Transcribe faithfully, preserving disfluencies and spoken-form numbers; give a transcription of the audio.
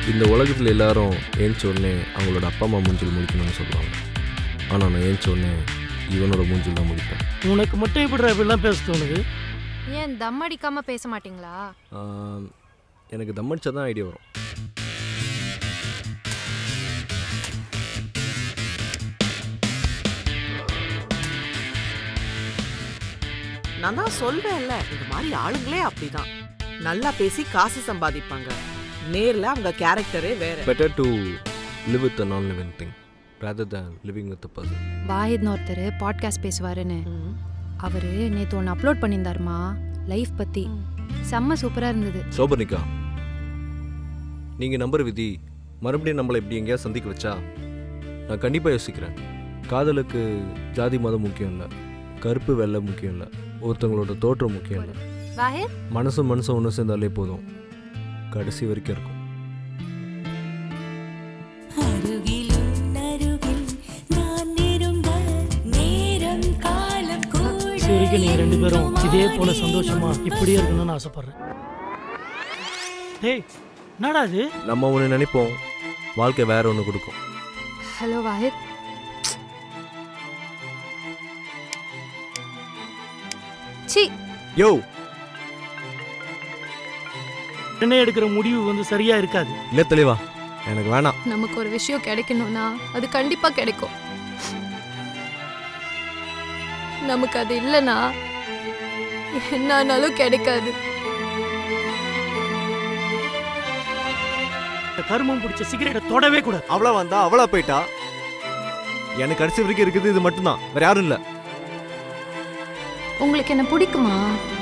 இந்த உலகத்தில் எல்லாரும் ஏஞ்ச உடனே அவங்களோட அப்பா அம்மா மூஞ்சில் முடிக்கணும்னு சொல்லுவாங்க. ஆனால் நான் ஏஞ்ச உடனே இவனோட மூஞ்சில் தான் முடிப்பேன். உனக்கு மட்டும் எப்படி இப்படிலாம் பேச தோணுது? ஏன் தம் அடிக்காம பேச மாட்டீங்களா? எனக்கு தம் அடிச்சா தான் ஐடியா வரும். நான் தான் சொல்வேன்ல, இந்த மாதிரி ஆளுங்களே அப்படிதான். நல்லா பேசி காசு சம்பாதிப்பாங்க. நேர்ல அவங்க கேரக்டரே வேற. Better to live with a non-living thing rather than living with a person. வாஹித்னு ஒருத்தர் பாட்காஸ்ட் பேசுவாருன்னு அவரு நேற்று ஒன்று அப்லோட் பண்ணியிருந்தாருமா, லைஃப் பற்றி. செம்ம சூப்பராக இருந்தது. சௌபர்ணிகா, நீங்கள் நம்புற விதி மறுபடியும் நம்மளை இப்படி எங்கேயாவது சந்திக்க வச்சா நான் கண்டிப்பாக யோசிக்கிறேன். காதலுக்கு ஜாதி மதம் முக்கியம் இல்லை, கருப்பு வெள்ளை முக்கியம் இல்லை, ஒருத்தவங்களோட தோற்றம் முக்கியம் இல்லை. மனசும் மனசும் ஒன்று சேர்ந்தாலே போதும், கடைசி வரைக்கும் இருக்கும். சரிக்கு நீங்க ரெண்டு பேரும் இதே போல சந்தோஷமா இப்படியே இருக்கணும்னு ஆசைப்படுறேன். டேய், என்னடா இது? நம்ம ஒன்று நினைப்போம், வாழ்க்கை வேற ஒன்று கொடுக்கும். ஹலோ வாஹித். சி யோ, என்ன எடுக்கிற முடிவு வந்து சரியா இருக்காது. இல்ல தெளிவா, எனக்கு வேணாம். நமக்கு ஒரு விஷயம் கிடைக்கணும்னா அது கண்டிப்பா கிடைக்கும். நமக்கு அது இல்லைன்னா என்னாலும் கிடைக்காது. கருமம் பிடிச்ச சிகரெட்டை தொடவே கூடாது. அவளா வந்தா அவளா போயிட்டா, எனக்கு கடைசி வரைக்கும் இருக்குது இது மட்டும்தான், வேற யாரும் இல்லை. உங்களுக்கு என்ன பிடிக்குமா?